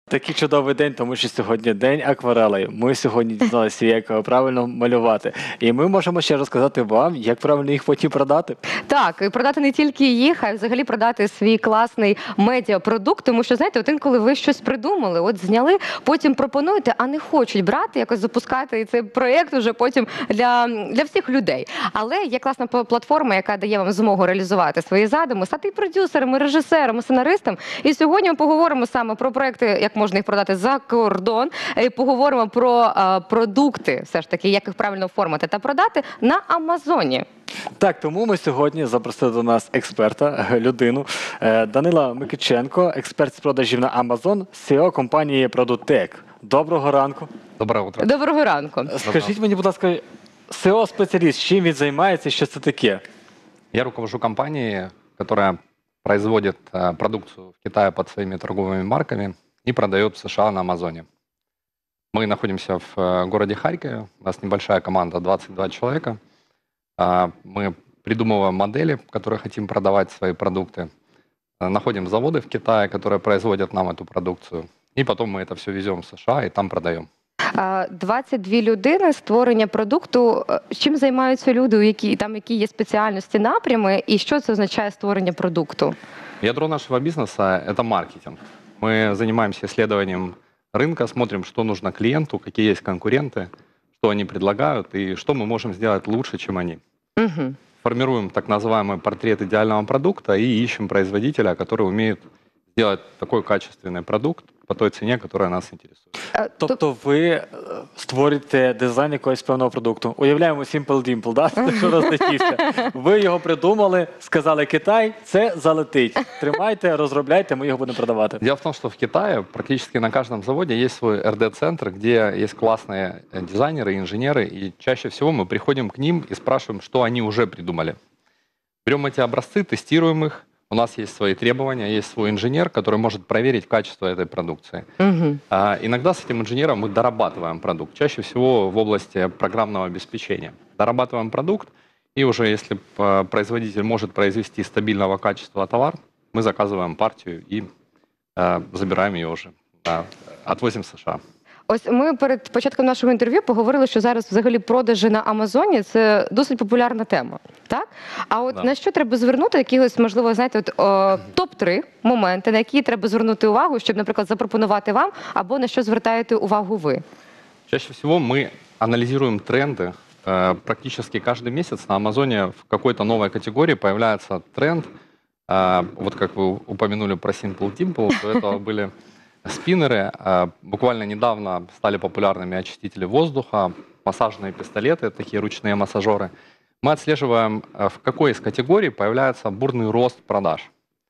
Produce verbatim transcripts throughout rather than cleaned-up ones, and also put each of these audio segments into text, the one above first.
Такий чудовий день, тому що сьогодні день акварелей. Ми сьогодні дізналися, як правильно малювати. І ми можемо ще розказати вам, як правильно їх потім продати. Так, і продати не тільки їх, а й взагалі продати свій класний медіапродукт. Тому що, знаєте, от інколи ви щось придумали, от зняли, потім пропонуєте, а не хочуть брати, якось запускати цей проєкт уже потім для, для всіх людей. Але є класна платформа, яка дає вам змогу реалізувати свої задуми, стати і продюсером, і режисером, і сценаристом. І сьогодні ми поговоримо саме про проєкти, як можна їх продати за кордон, і поговоримо про а, продукти, все ж таки, як їх правильно оформити та продати на Амазоні. Так, тому ми сьогодні запросили до нас експерта, людину, Данила Микиченко, експерт з продажів на Amazon, сі і о компанії Produtec. Доброго ранку. Доброе утро. Доброго ранку. Скажіть мені, будь ласка, сі і о-спеціаліст, чим він займається, що це таке? Я руковожу компанией, которая производит э, продукцию в Китае под своими торговыми марками и продает в США на Амазоне. Мы находимся в э, городе Харькове, у нас небольшая команда, двадцать два человека. Э, мы придумываем модели, в которые хотим продавать свои продукты. Э, находим заводы в Китае, которые производят нам эту продукцию. И потом мы это все везем в США и там продаем. двадцять дві людини, створення продукту. Чим займаються люди, у які, там які є спеціальності, напрями, і що це означає створення продукту? Ядро нашего бизнеса – это маркетинг. Мы занимаемся исследованием рынка, смотрим, что нужно клиенту, какие есть конкуренты, что они предлагают и что мы можем сделать лучше, чем они. Угу. Формируем так называемый портрет идеального продукта и ищем производителя, который умеет сделать такой качественный продукт по той цене, которая нас интересует. Тобто ви е, створюєте дизайн якогось певного продукту. Уявляємо Simple Dimple, да? Це що розлетівся. Ви його придумали, сказали Китай, це залетить. Тримайте, розробляйте, ми його будемо продавати. Дело в том, что в Китае практически на каждом заводе есть свой эр дэ-центр, где есть классные дизайнеры, инженеры, и чаще всего мы приходим к ним и спрашиваем, что они уже придумали. Берем эти образцы, тестируем их. У нас есть свои требования, есть свой инженер, который может проверить качество этой продукции. Угу. А, иногда с этим инженером мы дорабатываем продукт, чаще всего в области программного обеспечения. Дорабатываем продукт, и уже если а, производитель может произвести стабильного качества товар, мы заказываем партию и а, забираем ее уже, да, отвозим в США. Ось ми перед початком нашого інтерв'ю поговорили, що зараз взагалі продажі на Амазоні – це досить популярна тема, так? А от Да. на що треба звернути, якихось, можливо, знаєте, от, о, топ три моменти, на які треба звернути увагу, щоб, наприклад, запропонувати вам, або на що звертаєте увагу ви? Чаще всего мы анализируем тренды. Э, Практически каждый месяц на Амазоне в какой-то новой категории появляется тренд. Э, Вот как вы упомянули про Simple Dimple, до этого были спиннеры. Э, Буквально недавно стали популярными очистители воздуха, массажные пистолеты, такие ручные массажеры. Мы отслеживаем, э, в какой из категорий появляется бурный рост продаж.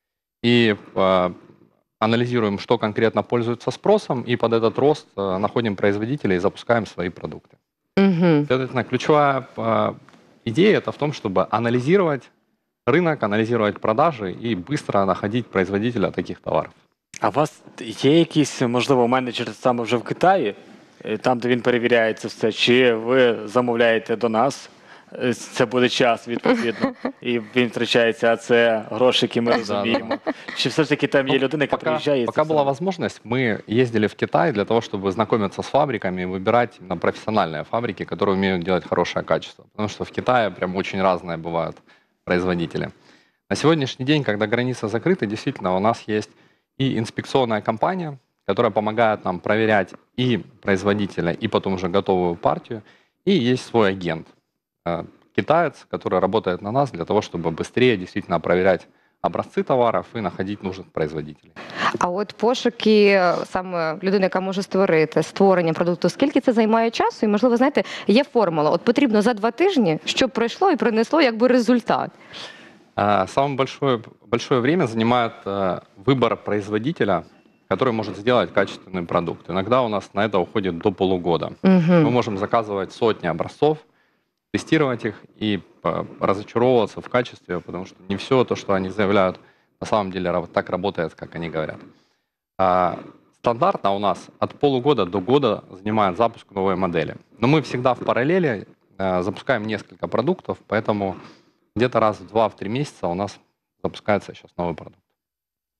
И э, анализируем, что конкретно пользуется спросом, и под этот рост э, находим производителей и запускаем свои продукты. Угу. Следовательно, ключевая э, идея это в том, чтобы анализировать рынок, анализировать продажи и быстро находить производителя таких товаров. А у вас є якийсь, можливо, менеджер саме вже в Китаї, е, там, де він перевіряє це все, чи ви замовляєте до нас? Е, Це буде час, відповідно, і він втрачається, а це гроші, які ми розуміємо. Чи все ж таки там є людина, яка Пока, приїжджає? і пока це была все? возможность, мы ездили в Китай для того, чтобы знакомиться с фабриками и выбирать именно профессиональные фабрики, которые умеют делать хорошее качество. Потому что в Китае прям очень разные бывают производители. На сегодняшний день, когда границы закрыты, действительно у нас есть и инспекционная компания, которая помогает нам проверять и производителя, и потом уже готовую партию, и есть свой агент, э, китаец, который работает на нас для того, чтобы быстрее действительно проверять образцы товаров и находить нужных производителей. А от пошуки саме людини, яка може створити створення продукту, скільки це займає часу? І, можливо, знаєте, є формула. От потрібно за два тижні, щоб пройшло і принесло якби результат. А, Самое большое, большое время занимает э, выбор производителя, который может сделать качественный продукт. Иногда у нас на это уходит до полугода. Мы Угу. можем заказывать сотни образцов, тестировать их и э, разочаровываться в качестве, потому что не все то, что они заявляют, на самом деле раб- так работает, как они говорят. А, Стандартно у нас от полугода до года занимает запуск новой модели. Но мы всегда в параллели э, запускаем несколько продуктов, поэтому где-то раз в два-три месяца у нас запускается сейчас новый продукт.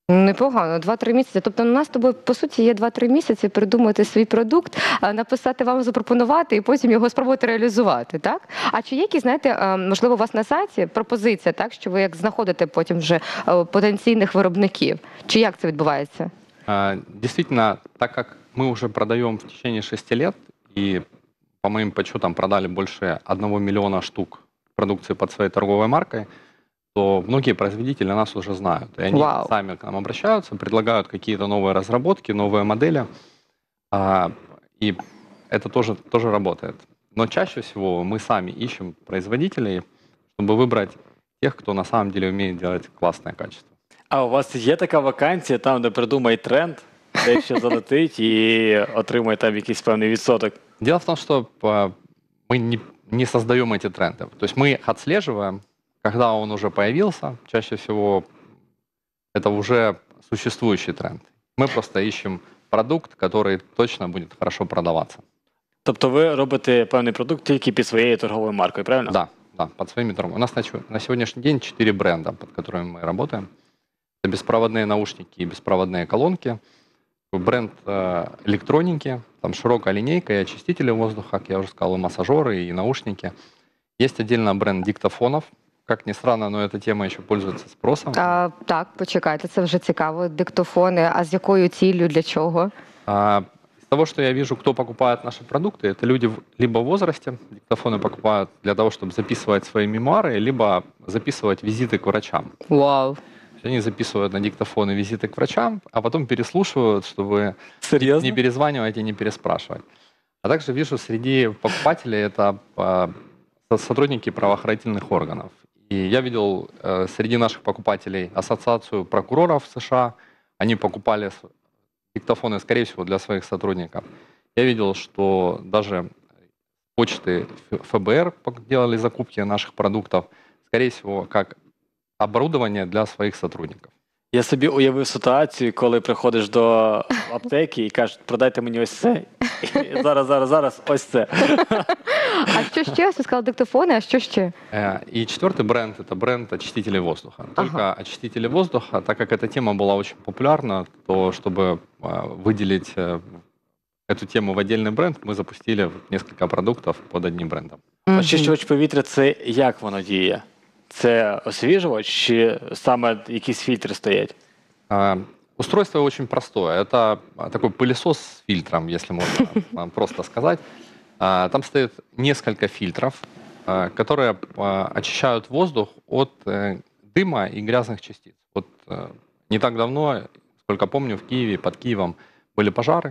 Непогано, два-три місяці. Тобто у нас з тобою, по суті, є два-три місяці придумати свій продукт, а, написати вам, запропонувати і потім його спробувати реалізувати, так? А чи є якісь, знаєте, а, можливо, у вас на сайті пропозиція, так, що ви як знаходите потім вже а, потенційних виробників? Чи як це відбувається? А, Действительно, так как мы уже продаем в течение шести лет, и по моим подсчетам продали больше одного миллиона штук продукции под своей торговой маркой, то многие производители нас уже знают. И они Вау. сами к нам обращаются, предлагают какие-то новые разработки, новые модели. А, И это тоже, тоже работает. Но чаще всего мы сами ищем производителей, чтобы выбрать тех, кто на самом деле умеет делать классное качество. А у вас є така вакансія, там, де придумає тренд, де ще залетить і отримує там якийсь певний відсоток? Дело в том, что а, мы не, не создаем эти тренды. То есть мы их отслеживаем, когда он уже появился. Чаще всего это уже существующий тренд. Мы просто ищем продукт, который точно будет хорошо продаваться. Тобто ви робите певний продукт тільки під своєю торговою маркою, правильно? Да, да, под своими торговыми. У нас на, чё- на сегодняшний день четыре бренда, под которыми мы работаем. Это беспроводные наушники и беспроводные колонки. Бренд э, электроники, там широкая линейка и очистители воздуха, как я уже сказал, и массажеры, и наушники. Есть отдельно бренд диктофонов. Как ни странно, но эта тема еще пользуется спросом. А, так, почекайте, це вже цікаво. Диктофони, а з якою ціллю, для чого? А, из того, что я вижу, кто покупает наши продукты, это люди в- либо в возрасте, диктофоны покупают для того, чтобы записывать свои мемуары, либо записывать визиты к врачам. Вау. То есть они записывают на диктофоны визиты к врачам, а потом переслушивают, чтобы Серйозно? не перезванивать и не переспрашивать. А также вижу среди покупателей это а, со- сотрудники правоохранительных органов. И я видел э, среди наших покупателей ассоциацию прокуроров США. Они покупали с- диктофоны, скорее всего, для своих сотрудников. Я видел, что даже почты Ф- ФБР пок- делали закупки наших продуктов, скорее всего, как оборудование для своих сотрудников. Я собі уявив ситуацію, коли приходиш до аптеки і кажуть, продайте мені ось це. І зараз, зараз, зараз, ось це. А що ще? Ви сказали диктофони, а що ще? Э, И четвертый бренд – это бренд очистителей воздуха. Только Ага. очистители воздуха, так как эта тема была очень популярна, то чтобы э, выделить э, эту тему в отдельный бренд, мы запустили несколько продуктов под одним брендом. Очищувач повітря – це як воно діє? Це освіжувач чи саме якісь фільтри стоять? А, Устройство очень простое. Это а, такой пылесос с фильтром, если можно а, просто сказать. А, Там стоит несколько фильтров, а, которые а, очищают воздух от э, дыма и грязных частиц. Вот э, не так давно, сколько помню, в Киеве, под Киевом были пожары.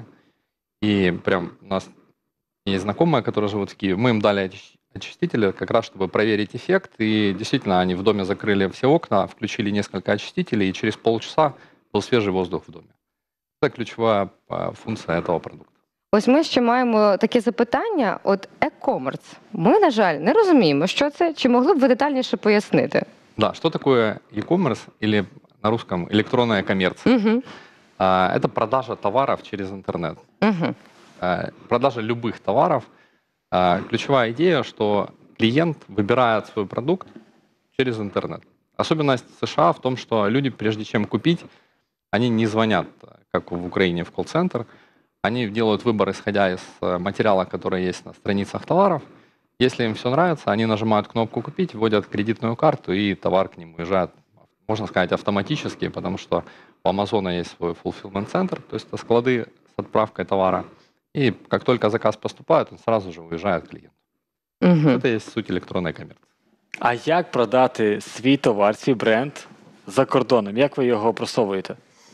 И прям у нас есть знакомые, которые живут в Киеве. Мы им дали очи- очистители как раз, чтобы проверить эффект. И действительно, они в доме закрыли все окна, включили несколько очистителей, и через полчаса был свежий воздух в доме. Это ключевая а, функция этого продукта. Ось ми ще маємо таке запитання. От e-commerce. Ми, на жаль, не розуміємо, що це. Чи могли б ви детальніше пояснити? Да, что такое e-commerce или на русском электронная коммерция? Угу. А, Это продажа товаров через интернет. Угу. А, Продажа любых товаров. А, Ключевая идея, что клиент выбирает свой продукт через интернет. Особенность США в том, что люди, прежде чем купить, они не звонят, как в Украине, в колл-центр. Они делают выбор, исходя из э, материала, который есть на страницах товаров. Если им все нравится, они нажимают кнопку «Купить», вводят кредитную карту, и товар к ним уезжает, можно сказать, автоматически, потому что у Амазона есть свой fulfillment-центр, то есть это склады с отправкой товара. И как только заказ поступает, он сразу же уезжает к клиенту. Угу. Это и есть суть электронной коммерции. А як продати свій товар, свій бренд за кордоном? Як ви його просовуєте?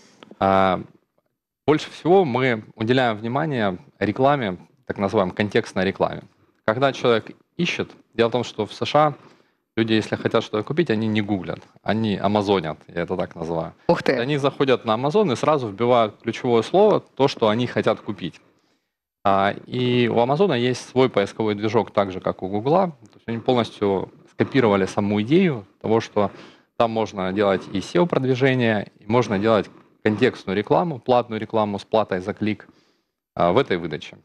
А, Больше всего мы уделяем внимание рекламе, так называемой контекстной рекламе. Когда человек ищет, дело в том, что в США люди, если хотят что-то купить, они не гуглят, они амазонят, я это так называю. Ух ти. Они заходят на Amazon и сразу вбивают ключевое слово, то, что они хотят купить. А, И у Амазона есть свой поисковой движок, так же, как у Гугла. То есть они полностью скопировали саму идею того, что там можно делать и сео-продвижение, и можно делать контекстную рекламу, платную рекламу с платой за клик а, в этой выдаче.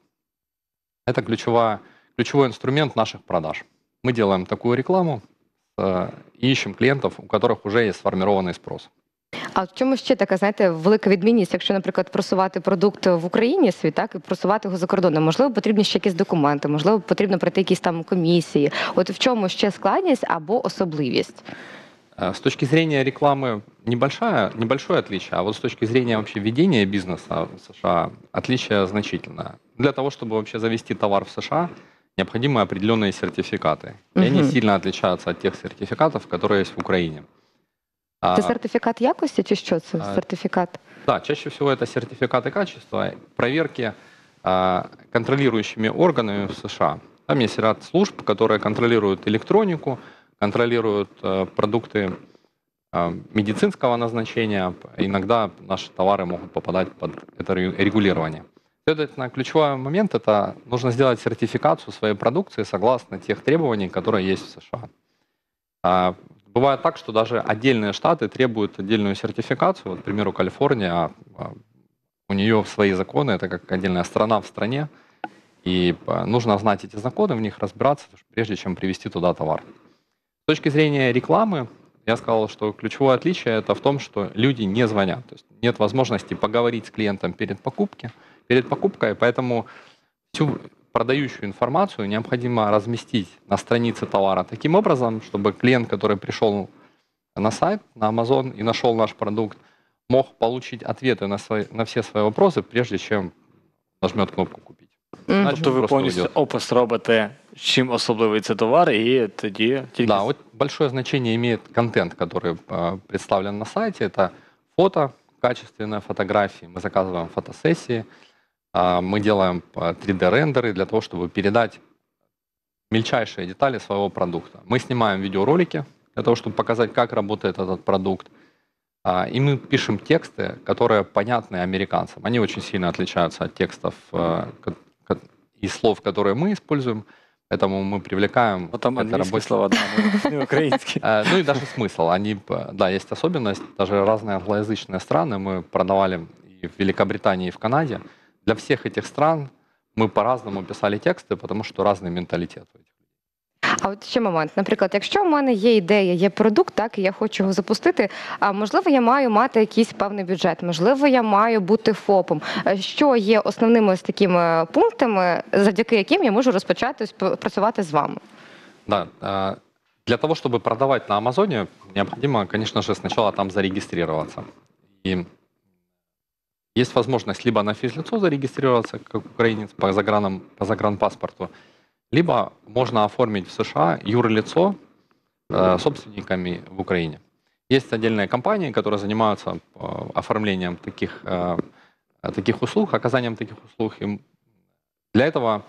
Это ключевая, ключевой инструмент наших продаж. Мы делаем такую рекламу э, и ищем клиентов, у которых уже есть сформированный спрос. А в чому ще така, знаєте, велика відмінність, якщо, наприклад, просувати продукт в Україні свій, так, і просувати його за кордоном? Можливо, потрібні ще якісь документи, можливо, потрібно пройти якісь там комісії. От в чому ще складність або особливість? Э, С точки зрения рекламы небольшая, небольшое отличие, а вот с точки зрения вообще ведения бизнеса в США отличие значительное. Для того, чтобы вообще завести товар в США, необходимы определенные сертификаты. И они Мгм. сильно отличаются от тех сертификатов, которые есть в Украине. А, Це сертифікат якості чи що це А, сертифікат? Да, чаще всего это сертификаты качества, проверки а, контролирующими органами в США. Там есть ряд служб, которые контролируют электронику, контролируют э, продукты а, медицинского назначения. Иногда наши товары могут попадать под это ре- регулирование. Следовательно, ключевой момент – это нужно сделать сертификацию своей продукции согласно тех требований, которые есть в США. А, Бывает так, что даже отдельные штаты требуют отдельную сертификацию. Вот, к примеру, Калифорния, а, у нее свои законы, это как отдельная страна в стране, и а, нужно знать эти законы, в них разбираться, прежде чем привезти туда товар. С точки зрения рекламы, я сказал, что ключевое отличие это в том, что люди не звонят. То есть нет возможности поговорить с клиентом перед, покупки, перед покупкой, поэтому всю продающую информацию необходимо разместить на странице товара таким образом, чтобы клиент, который пришел на сайт, на Amazon и нашел наш продукт, мог получить ответы на, свои, на все свои вопросы, прежде чем нажмет кнопку «Купить». Мгм. Значит, Тобто ви просто повністю уйдет. опис робите, чим особливий це товар, і тоді тільки Да, вот большое значение имеет контент, который э, представлен на сайте. Это фото, качественные фотографии. Мы заказываем фотосессии, а, мы делаем э, три дэ-рендеры для того, чтобы передать мельчайшие детали своего продукта. Мы снимаем видеоролики для того, чтобы показать, как работает этот продукт. А, И мы пишем тексты, которые понятны американцам. Они очень сильно отличаются от текстов э, ко- ко- и слов, которые мы используем. Поэтому мы привлекаем Бо там к этой англійські работе. слова, да, не- не українські. Э, Ну и даже смысл. Они, п- да, есть особенность. Даже разные англоязычные страны мы продавали и в Великобритании, и в Канаде. Для всех этих стран мы по-разному писали тексты, потому что разный менталитет. у этих. А от ще момент, наприклад, якщо в мене є ідея, є продукт, так і я хочу його запустити, а можливо, я маю мати якийсь певний бюджет, можливо, я маю бути ФОПом. Е, Що є основними ось такими пунктами, завдяки яким я можу розпочати сп- працювати з вами? Да, э, для того, чтобы продавать на Амазоне, необходимо, конечно же, сначала там зарегистрироваться. И есть возможность либо на физлицо зарегистрироваться, как украинец, по, загранам, по загранпаспорту, либо можно оформить в США юрлицо э, собственниками в Украине. Есть отдельные компании, которые занимаются э, оформлением таких, э, таких услуг, оказанием таких услуг. И для этого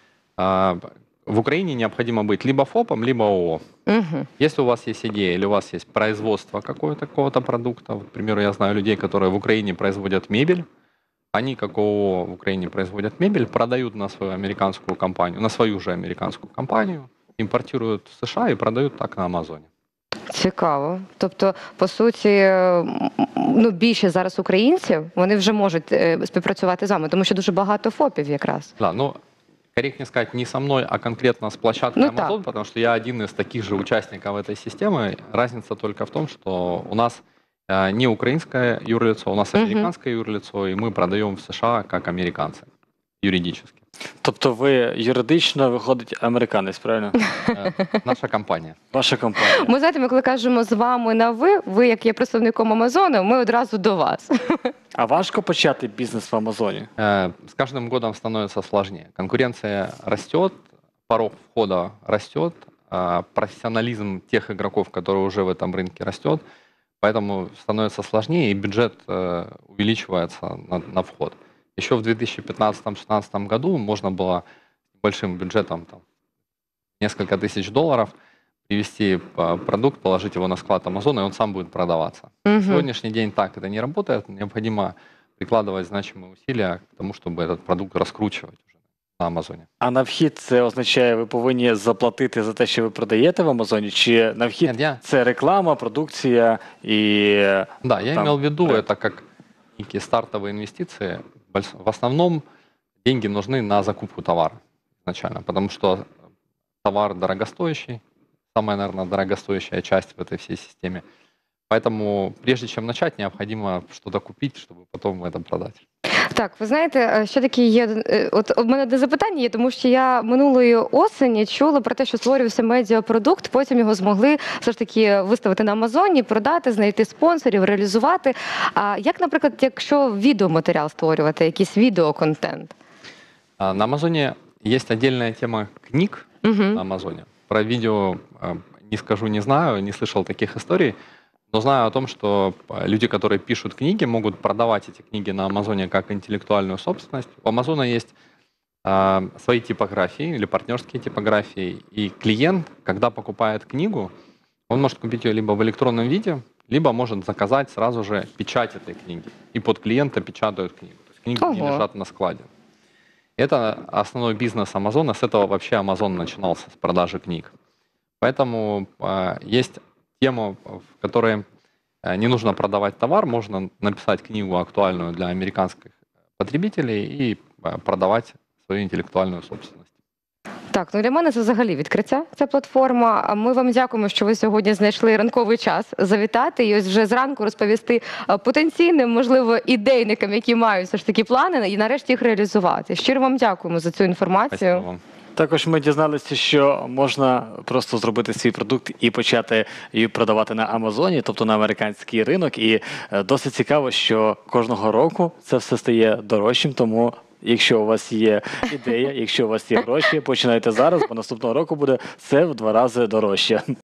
э, в Украине необходимо быть либо ФОПом, либо ООО. Угу. Если у вас есть идея или у вас есть производство какого-то какого-то продукта, вот, к примеру, я знаю людей, которые в Украине производят мебель, они, как ООО в Украине производят мебель, продают на свою американскую компанию, на свою же американскую компанию, импортируют в США и продают так на Амазоне. Цікаво. Тобто, по суті, м, ну більше зараз українців вони вже можуть е, співпрацювати з вами, тому що дуже багато ФОПів якраз. Да, но корректнее сказать не со мной, а конкретно с площадкой Ну, Amazon, так. потому что я один из таких же участников этой системы. Разница только в том, что у нас э, не украинское юрлицо, у нас Мгм. американское юрлицо, и мы продаем в США как американцы юридически. Тобто ви юридично виходить американець, правильно? Э, Наша компания. Ваша компанія. Ми знаєте, ми коли кажемо з вами на ви, ви як є представником Амазону, ми одразу до вас. А важко почати бізнес в Амазоні? Э, С каждым годом становится сложнее. Конкуренция растет, порог входа растет, а профессионализм тех игроков, которые уже в этом рынке растет, поэтому становится сложнее, и бюджет э, увеличивается на, на вход. Еще в две тысячи пятнадцатом-шестнадцатом году можно было большим бюджетом, там, несколько тысяч долларов, привезти э, продукт, положить его на склад Амазона, и он сам будет продаваться. На Мгм. сегодняшний день так это не работает. Необходимо прикладывать значимые усилия к тому, чтобы этот продукт раскручивать уже на Амазоне. А на вхід це означає, ви повинні заплатити за те, що ви продаєте в Амазоні? Чи на вхід Нет, я- це реклама, продукція і Да, я там имел в виду бренд. это как некие стартовые инвестиции. Больш- В основном деньги нужны на закупку товара изначально, потому что товар дорогостоящий, самая, наверное, дорогостоящая часть в этой всей системе. Поэтому прежде чем начать, необходимо что-то купить, чтобы потом это продать. Так, ви знаєте, ще такі є. е, От у мене одне запитання є, тому що я минулої осені чула про те, що створювався медіапродукт, потім його змогли все ж таки виставити на Амазоні, продати, знайти спонсорів, реалізувати. А як, наприклад, якщо відеоматеріал створювати, якийсь відеоконтент? А, На Амазоне есть отдельная тема книг Угу. на Амазоне. Про видео э, не скажу, не знаю, не слышал таких историй, но знаю о том, что э, люди, которые пишут книги, могут продавать эти книги на Амазоне как интеллектуальную собственность. У Амазона есть э, свои типографии или партнерские типографии, и клиент, когда покупает книгу, он может купить ее либо в электронном виде, либо может заказать сразу же печать этой книги. И под клиента печатают книгу. То есть книги не Ого. лежат на складе. Это основной бизнес Амазона. С этого вообще Амазон начинался, с продажи книг. Поэтому э, есть тема, в которой э, не нужно продавать товар, можно написать книгу актуальную для американских потребителей и э, продавать свою интеллектуальную собственность. Так, ну для мене це взагалі відкриття, ця платформа. А ми вам дякуємо, що ви сьогодні знайшли ранковий час завітати і ось вже зранку розповісти а, потенційним, можливо, ідейникам, які мають все ж таки плани, і нарешті їх реалізувати. Щиро вам дякуємо за цю інформацію. Спасибо вам. Також ми дізналися, що можна просто зробити свій продукт і почати її продавати на Амазоні, тобто на американський ринок. І е, досить цікаво, що кожного року це все стає дорожчим. Тому, якщо у вас є ідея, якщо у вас є гроші, починайте зараз, бо наступного року буде все в два рази дорожче.